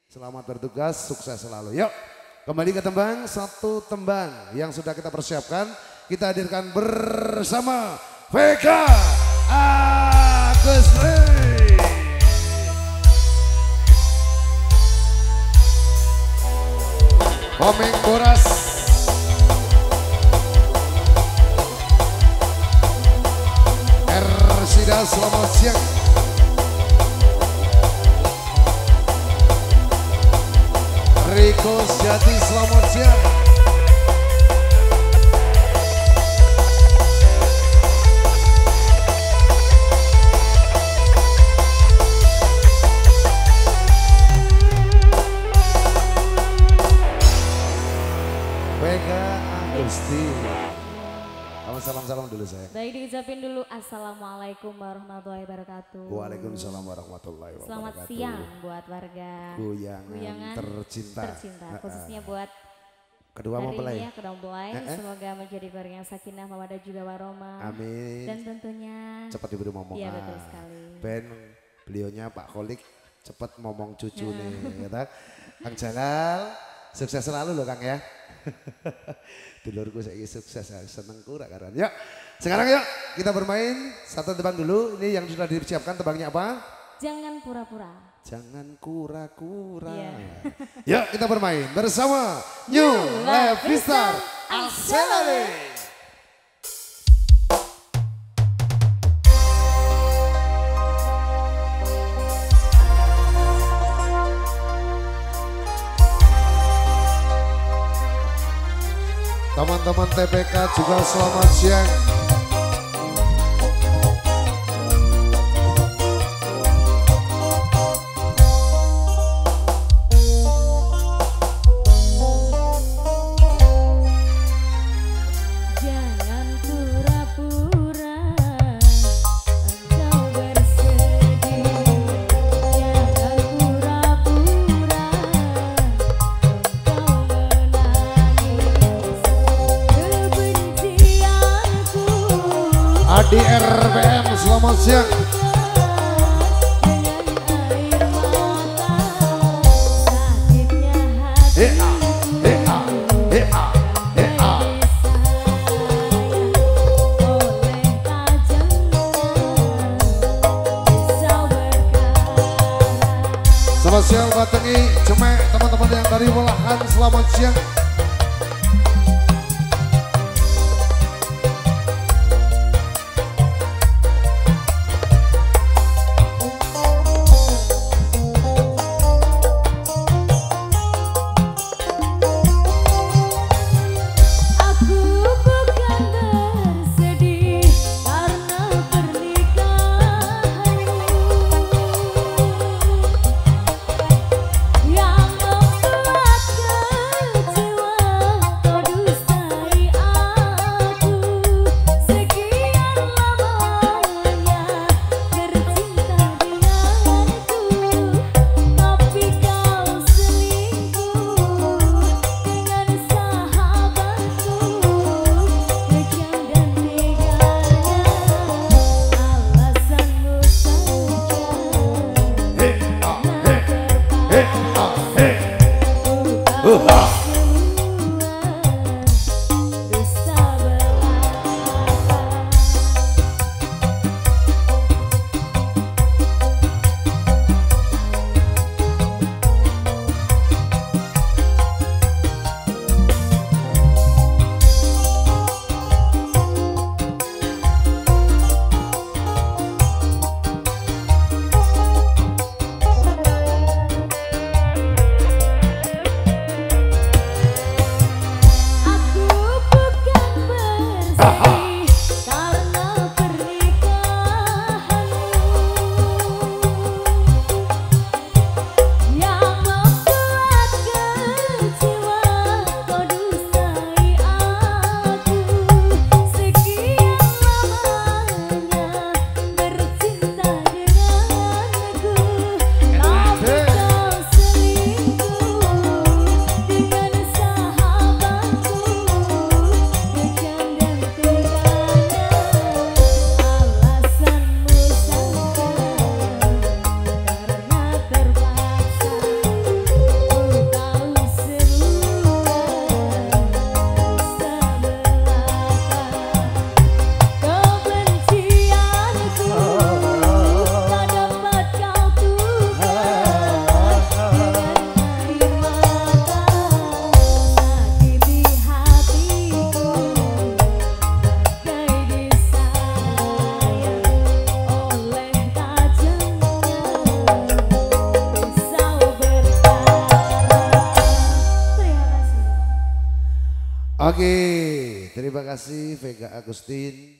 Selamat bertugas, sukses selalu. Yuk, kembali ke tembang, satu tembang yang sudah kita persiapkan. Kita hadirkan bersama Vega Agusri. Komeng Boras. Ersida, selamat siang. Riko Jati, selamat siang. Vega Agusti. Salam-salam dulu saya. Baik, diucapin dulu Assalamualaikum warahmatullahi wabarakatuh. Waalaikumsalam warahmatullahi wabarakatuh. Selamat siang buat warga Guyangan tercinta. Khususnya buat kedua mempelai. Ya, kedua mempelai. Semoga menjadi keluarga yang sakinah, mawaddah juga warahmah. Amin. Dan tentunya cepat diberi momongan. Iya, betul sekali. Ben beliaunya Pak Kholik cepat ngomong cucu nih, ya. Kang Jalal sukses selalu loh Kang ya. Dulurku saya sukses, seneng kurang karan. Yuk, sekarang yuk kita bermain satu tebang dulu. Ini yang sudah disiapkan, tebangnya apa? Jangan pura-pura. Jangan kura-kura. Yeah. Yuk kita bermain bersama New Levistar Accelerate. Teman-teman TPK juga selamat siang. Jangan pura-pura engkau bersedih. Jangan pura-pura engkau menangis. Kebencianku Adi RBM selamat siang. dengan air mata, sakitnya hatiku. Selamat siang Batengi, Cemek, teman-teman yang dari Welahan, selamat siang. Aku bukan bersedih karena pernikahanmu yang membuat kecewa. Kau dustai aku, sekian lamanya bercinta denganku, tapi kau selingkuh dengan sahabatku. Kejam dan teganya alasanmu saja. Dusta belaka. Oke, terima kasih Vega Agustin.